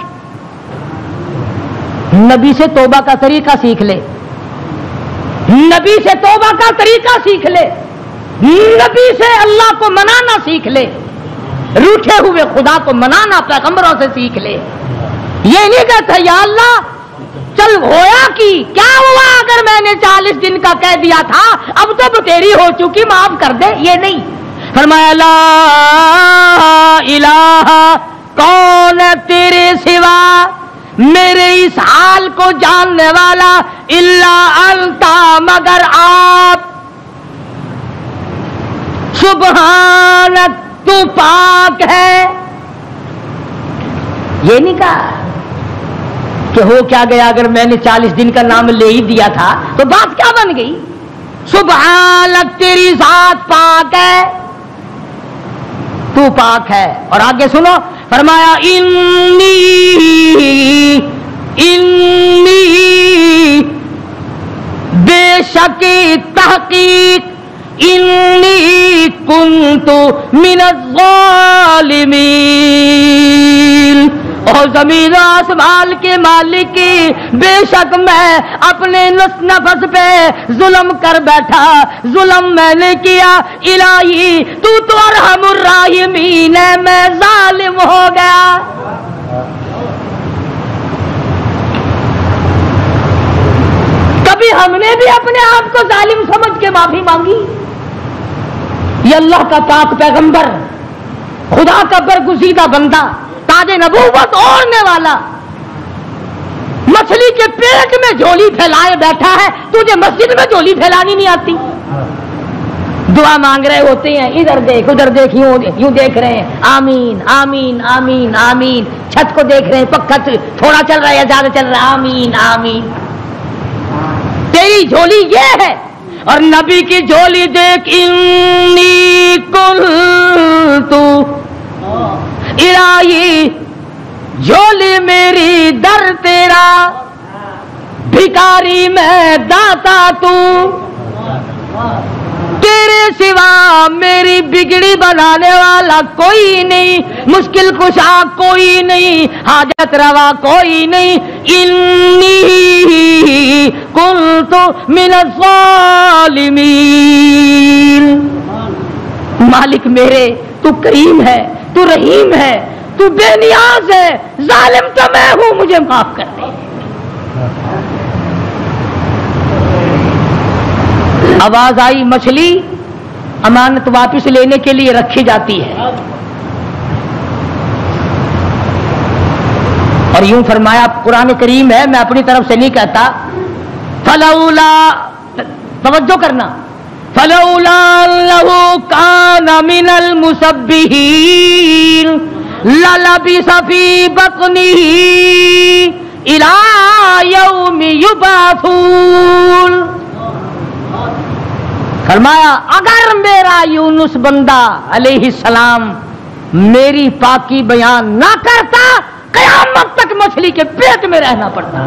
Speaker 2: نبی سے توبہ کا طریقہ سیکھ لے، نبی سے توبہ کا طریقہ سیکھ لے، نبی سے اللہ کو منانا سیکھ لے، روٹھے ہوئے خدا کو منانا پیغمبروں سے سیکھ لے. یہ نہیں کہتا یا اللہ چل ہویا کی کیا ہوا اگر میں نے 40 دن کا کہہ دیا تھا، اب تو تیری ہو چکی معاف کر دے. یہ نہیں. فرمایا لا الہ، کون ہے تیرے سوا میرے اس حال کو جاننے والا، الا انتا، مگر آپ، سبحانک، تو پاک ہے. یہ نہیں کہا کہ ہو کیا گیا اگر میں نے 40 دن کا نام لے ہی دیا تھا تو بات کیا بن گئی. سبحانک، تیری ذات پاک ہے، تو پاک ہے. اور آگے سنو، فرمایا انی بے شک تحقیق، انی کنت من الظالمین. اور زمین و آسمان کے مالک کی، بے شک میں اپنے نفس پہ ظلم کر بیٹھا، ظلم میں نے کیا. الہی تو ارحم الراحمین ہے، میں ظالم ہو گیا. کبھی ہم نے بھی اپنے آپ کو ظالم سمجھ کے معافی مانگی؟ یہ اللہ کا پاک پیغمبر، خدا کا برگزیدہ بندہ، تاج نبوت اوڑھنے والا، مچھلی کے پیٹ میں جھولی پھیلائے بیٹھا ہے، تجھے مسجد میں جھولی پھیلانی نہیں آتی؟ دعا مانگ رہے ہوتے ہیں، ادھر دیکھ ادھر دیکھ، یوں دیکھ رہے ہیں، آمین آمین آمین آمین. چھت کو دیکھ رہے ہیں، پکا تھوڑا چل رہا ہے یا زیادہ چل رہا ہے، آمین آمین. تیری جھولی یہ ہے. اور نبی کی جھولی دیکھ، انی کنت، الہی جھولی میری در تیرا، بھکاری میں داتا تو، تیرے اللہ میری بگڑی بنانے والا کوئی نہیں، مشکل کشا کوئی نہیں، حاجت روا کوئی نہیں، انی کنت من الظالمین، مالک میرے تو کریم ہے، تو رحیم ہے، تو بے نیاز ہے، ظالم تو میں ہوں، مجھے معاف کر دے۔ آواز آئی مچھلی امانت واپس لینے کے لیے رکھی جاتی ہے، اور یوں فرمایا، قرآن کریم ہے، میں اپنی طرف سے نہیں کہتا، فلولا، توجہ کرنا، فلولا انہ کان من المسبحین للبث فی بطنہ الی یوم یبعثون۔ فرمایا اگر میرا یونس بندہ علیہ السلام میری پاکی بیان نہ کرتا، قیامت تک مچھلی کے پیٹ میں رہنا پڑتا۔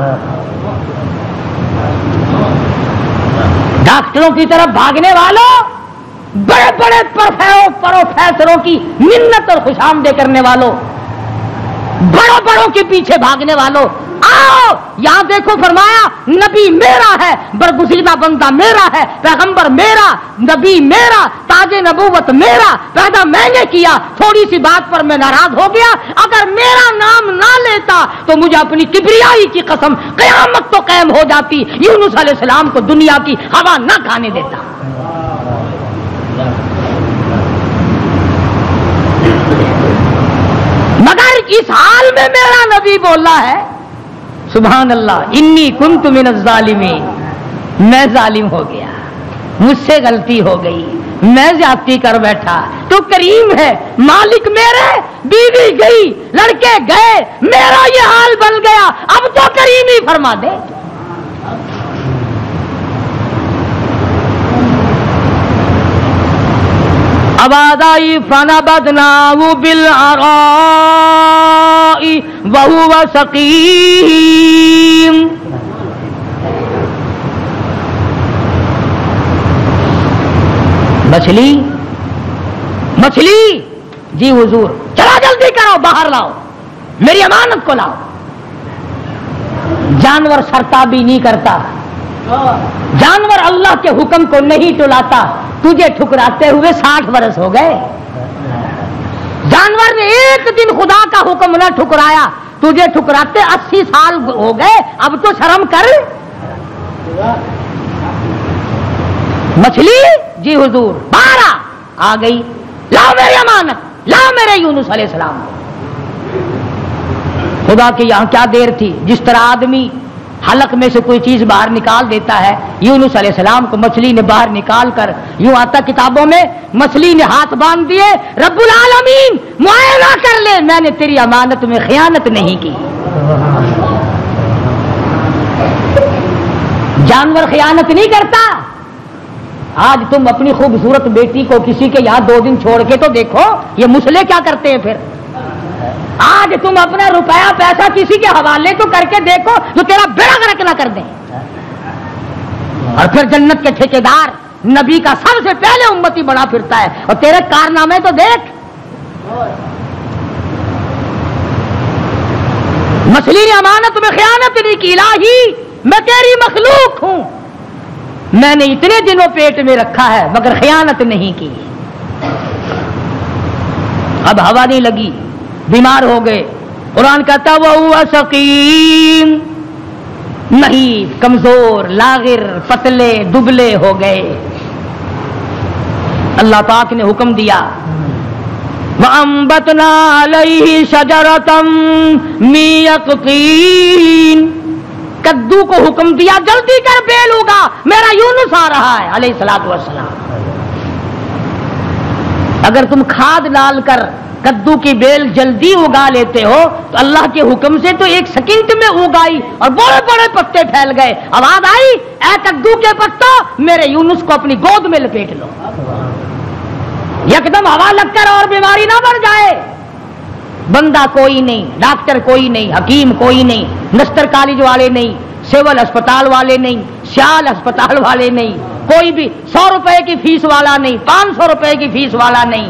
Speaker 2: ڈاکٹروں کی طرف بھاگنے والوں، بڑے بڑے پروفیسروں کی منت اور خوشامدے کرنے والوں، بڑوں بڑوں کے پیچھے بھاگنے والوں، آؤ یہاں دیکھو، فرمایا نبی میرا ہے، برگزیدہ بندہ میرا ہے، پیغمبر میرا، نبی میرا، تاج نبوت میرا، پیدا میں نے کیا، تھوڑی سی بات پر میں ناراض ہو گیا، اگر میرا نام نہ لیتا تو مجھے اپنی کبریائی کی قسم قیامت تو قائم ہو جاتی، یونس علیہ السلام کو دنیا کی ہوا نہ کھانے دیتا۔ مگر اس حال میں میرا نبی بولا ہے، سبحان اللہ، انی کنت من الظالمین، میں ظالم ہو گیا، مجھ سے غلطی ہو گئی، میں زیادتی کر بیٹھا، تو کریم ہے، مالک میرے، بیوی گئی، لڑکے گئے، میرا یہ حال بن گیا، اب تو کریم ہی فرما دے۔ آواز آئی فنبذناہ بالعراء وہو سقیم، مچھلی جی حضور، چلا جلدی کرو، باہر لاؤ، میری امانت کو لاؤ۔ جانور سرتابی نہیں کرتا، جانور اللہ کے حکم کو نہیں ٹلاتا، تجھے ٹھکراتے ہوئے 60 برس ہو گئے، جانور نے ایک دن خدا کا حکم نہ ٹھکرایا، تجھے ٹھکراتے 80 سال ہو گئے، اب تو شرم کر۔ مچھلی جی حضور، باہر آ گئی، لاؤ میری امانت، لاؤ میرے یونس علیہ السلام۔ خدا کے یہاں کیا دیر تھی، جس طرح آدمی حلق میں سے کوئی چیز باہر نکال دیتا ہے، یونس علیہ السلام کو مچھلی نے باہر نکال کر، یوں آتا کتابوں میں، مچھلی نے ہاتھ باندھ دیے، رب العالمین معائنہ کر لے، میں نے تیری امانت میں خیانت نہیں کی۔ جانور خیانت نہیں کرتا۔ آج تم اپنی خوبصورت بیٹی کو کسی کے یہاں 2 دن چھوڑ کے تو دیکھو، یہ مسلے کیا کرتے ہیں پھر۔ آج تم اپنا روپیہ پیسہ کسی کے حوالے تو کر کے دیکھو جو تیرا بیڑا غرق نہ کر دیں، اور پھر جنت کے ٹھیکیدار نبی کا سب سے پہلے امتی بڑا پھرتا ہے، اور تیرے کارنامے تو دیکھ۔ مچھلی نے امانت میں خیانت نہیں کی، الہی میں تیری مخلوق ہوں، میں نے اتنے دنوں پیٹ میں رکھا ہے مگر خیانت نہیں کی۔ اب ہوا نہیں لگی، بیمار ہو گئے، قرآن کہتا وہ سقیم، نہیں، کمزور، لاغر، پتلے دبلے ہو گئے۔ اللہ پاک نے حکم دیا، وَأَنبَتْنَا عَلَيْهِ شَجَرَةً مِّن يَقْطِينٍ، کدو کو حکم دیا جلدی کر بیل ہوگا، میرا یونس آ رہا ہے علیہ الصلوۃ والسلام۔ اگر تم کھاد ڈال کر کدو کی بیل جلدی اگا لیتے ہو تو اللہ کے حکم سے تو 1 سیکنڈ میں اگائی اور بڑے بڑے پتے پھیل گئے۔ آواز آئی، اے کدو کے پتوں، میرے یونس کو اپنی گود میں لپیٹ لو، یکدم ہوا لگ کر اور بیماری نہ بڑھ جائے۔ بندہ کوئی نہیں، ڈاکٹر کوئی نہیں، حکیم کوئی نہیں، نستر کالج والے نہیں، सिविल अस्पताल वाले नहीं, सियाल अस्पताल वाले नहीं, कोई भी 100 रुपए की फीस वाला नहीं, 500 रुपए की फीस वाला नहीं।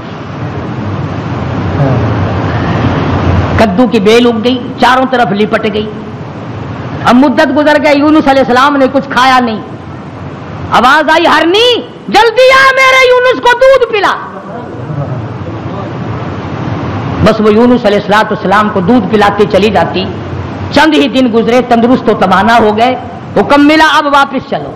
Speaker 2: कद्दू की बेल उग गई, चारों तरफ लिपट गई। अब मुद्दत गुजर गई, यूनुस अलैहिस्सलाम ने कुछ खाया नहीं। आवाज आई, हरनी जल्दी आ, मेरे यूनुस को दूध पिला। बस वो यूनुस अलैहिस्सलाम को दूध पिलाते चली जाती। चंद ही दिन गुजरे, तंदुरुस्त और तवाना हो गए। हुक्म मिला, अब वापस चलो,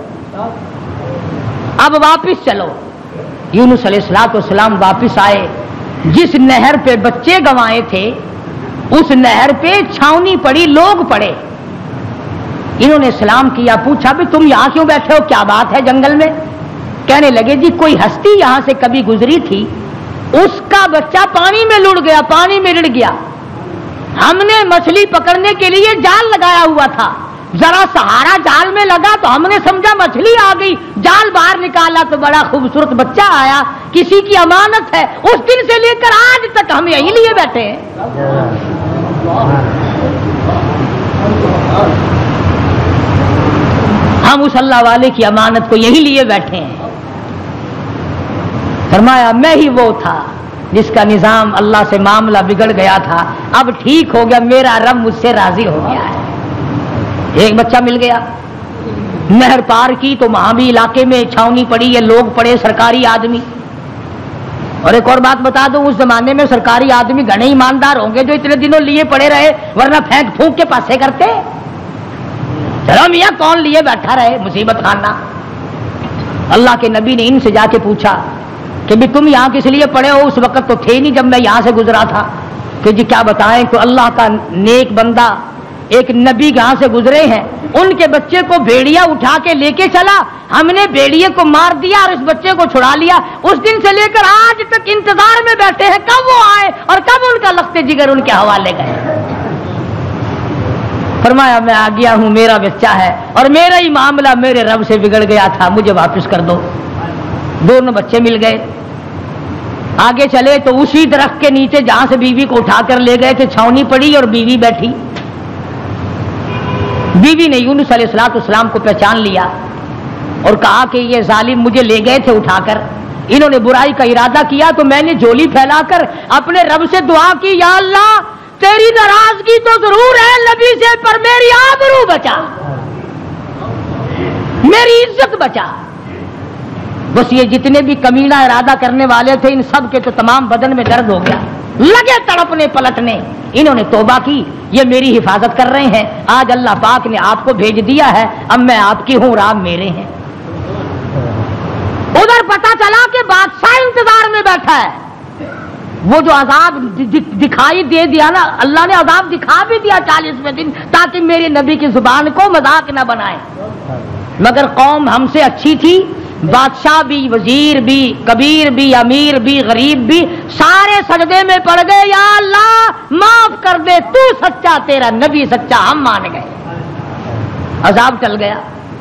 Speaker 2: अब वापस चलो। यूनुस अलैहिस्सलाम वापस आए। जिस नहर पे बच्चे गंवाए थे उस नहर पे छावनी पड़ी, लोग पड़े। इन्होंने सलाम किया, पूछा भी तुम यहां क्यों बैठे हो, क्या बात है जंगल में? कहने लगे जी कोई हस्ती यहां से कभी गुजरी थी, उसका बच्चा पानी में लुढ़ गया, पानी में रिड़ गया। हमने मछली पकड़ने के लिए जाल लगाया हुआ था, जरा सहारा जाल में लगा तो हमने समझा मछली आ गई, जाल बाहर निकाला तो बड़ा खूबसूरत बच्चा आया, किसी की अमानत है। उस दिन से लेकर आज तक हम यही लिए बैठे हैं। हम उस अल्लाह वाले की अमानत को यही लिए बैठे हैं। फरमाया मैं ही वो था जिसका निजाम अल्लाह से मामला बिगड़ गया था, अब ठीक हो गया, मेरा रब मुझसे राजी हो गया है। एक बच्चा मिल गया। नहर पार की तो वहां भी इलाके में छावनी पड़ी, ये लोग पड़े, सरकारी आदमी। और एक और बात बता दूं, उस जमाने में सरकारी आदमी घने ईमानदार होंगे जो इतने दिनों लिए पड़े रहे, वरना फेंक फूंक के पासे करते। चलो मियां कौन लिए बैठा रहे, मुसीबत खाना। अल्लाह के नबी ने इनसे जाके पूछा कि भी तुम यहां किस लिए पड़े हो? उस वक्त तो थे नहीं जब मैं यहां से गुजरा था। कि जी क्या बताएं, कोई अल्लाह का नेक बंदा एक नबी यहां से गुजरे हैं, उनके बच्चे को भेड़िया उठा के लेके चला, हमने भेड़िए को मार दिया और इस बच्चे को छुड़ा लिया। उस दिन से लेकर आज तक इंतजार में बैठे हैं कब वो आए और कब उनका लख्ते जिगर उनके हवाले गए। फरमाया मैं आ गया हूं, मेरा बच्चा है और मेरा ही मामला मेरे रब से बिगड़ गया था, मुझे वापस कर दो। दोनों बच्चे मिल गए। आगे चले तो उसी दरख्त के नीचे जहां से बीवी को उठाकर ले गए थे छावनी पड़ी और बीवी बैठी। बीवी ने यूनुस अलैहिस्सलाम को पहचान लिया और कहा कि ये जालिम मुझे ले गए थे उठाकर, इन्होंने बुराई का इरादा किया तो मैंने झोली फैलाकर अपने रब से दुआ की, या अल्लाह तेरी नाराजगी तो जरूर है नबी से, पर मेरी आबरू बचा, मेरी इज्जत बचा। बस ये जितने भी कमीना इरादा करने वाले थे इन सब के तो तमाम बदन में दर्द हो गया, लगे तड़पने पलटने। इन्होंने तौबा की, ये मेरी हिफाजत कर रहे हैं, आज अल्लाह पाक ने आपको भेज दिया है, अब मैं आपकी हूं और आप मेरे हैं। उधर पता चला कि बादशाह इंतजार में बैठा है। वो जो अजाब दिखाई दे दिया ना, अल्लाह ने अजाब दिखा भी दिया 40वें दिन, ताकि मेरे नबी की जुबान को मजाक न बनाए। मगर कौम हमसे अच्छी थी, बादशाह भी, वजीर भी, कबीर भी, अमीर भी, गरीब भी, सारे सजदे में पड़ गए, या अल्लाह माफ कर दे, तू सच्चा, तेरा नबी सच्चा, हम मान गए। अजाब टल गया।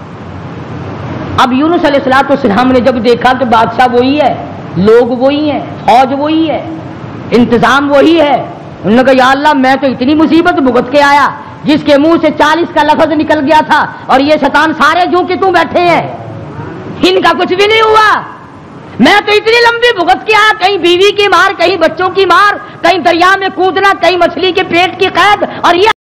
Speaker 2: अब यूनुस अलैहिस्सलाम ने जब देखा कि बादशाह वही है, लोग वही हैं, फौज वही है, इंतजाम वही है, उन्होंने कहा या अल्लाह मैं तो इतनी मुसीबत भुगत के आया, जिसके मुंह से 40 का लफ्ज निकल गया था और ये शैतान सारे जो कि तू बैठे हैं, इनका कुछ भी नहीं हुआ। मैं तो इतनी लंबी भुगत के आया, कहीं बीवी की मार, कहीं बच्चों की मार, कहीं दरिया में कूदना, कहीं मछली के पेट की कैद, और ये